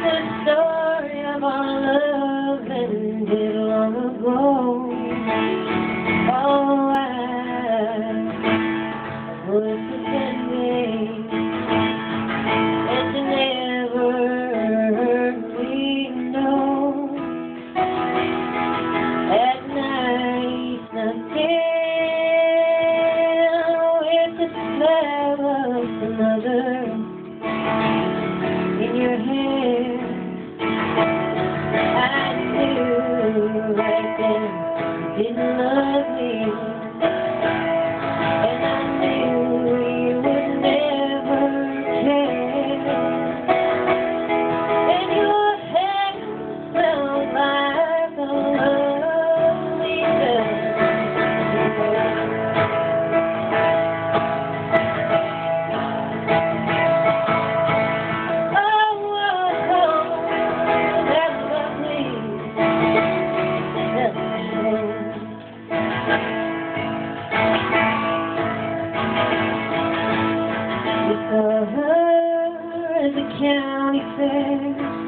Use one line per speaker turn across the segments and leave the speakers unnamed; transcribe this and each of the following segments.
the story of our love ended long ago. Oh, I was pretending that you never heard me know. At night, snuck in with the smell of another in your hair. I knew right then you didn't love me, and I knew you would never care. And your hair smelled like a lovely at the county fair,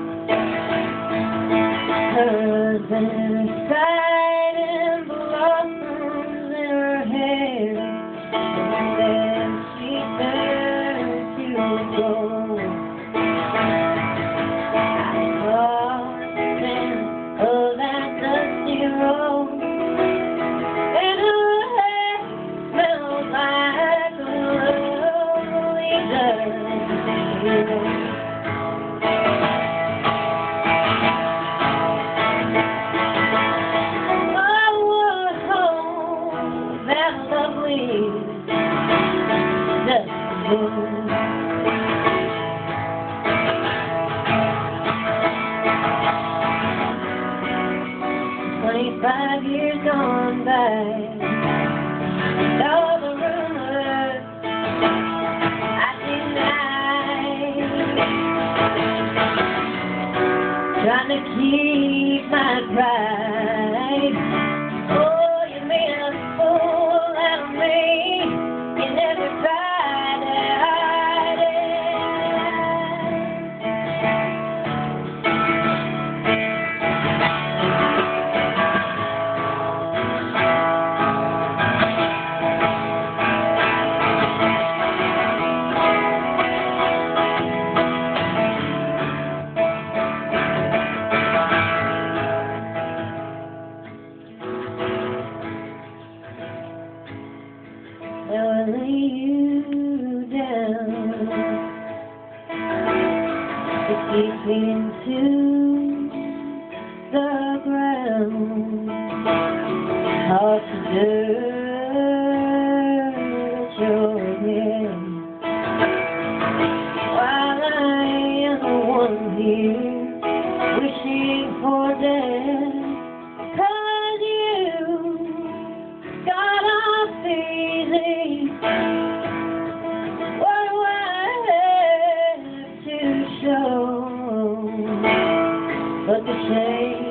her husband sighed and blossoms in her hair, and then she turned to go. I saw the scent of that dusty road, and her hair smelled like a lovely that lovely dusty moon. 25 years gone by, all the rumors I denied, trying to keep my pride. Oh, you made a fool out of me. You never tried to hide it. Now I lay you down to keep me into the ground. Hard to dirt your head while I am the one here wishing for death. 'Cause you got off easy. What do I have to show but the shame?